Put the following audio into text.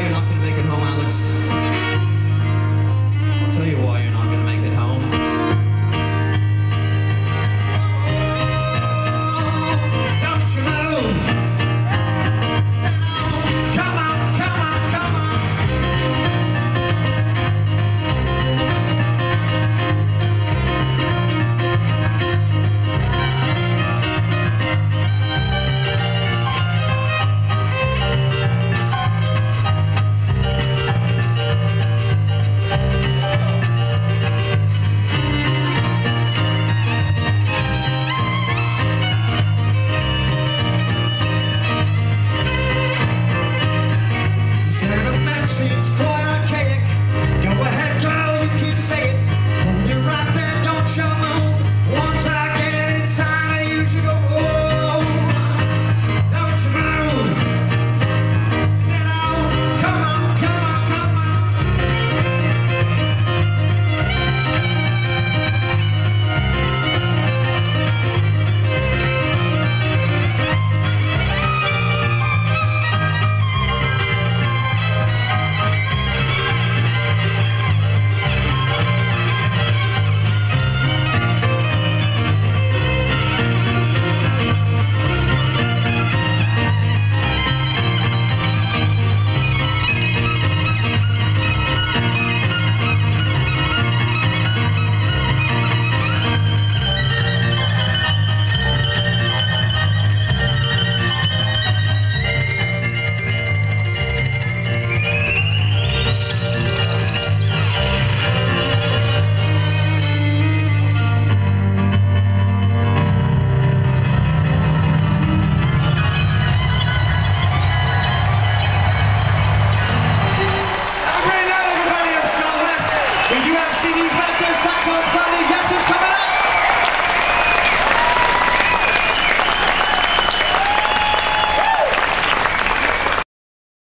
you're not going to make it home, Alex? I'll tell you why you're not going to make it home. Don't you move? Come on, come on, come on. Seems quite archaic. Go ahead, girl, you can say it. Hold it right there, don't you move. Once I get inside, I usually go, oh, don't you move. Sit down, come on, come on, come on. We do have CDs back there.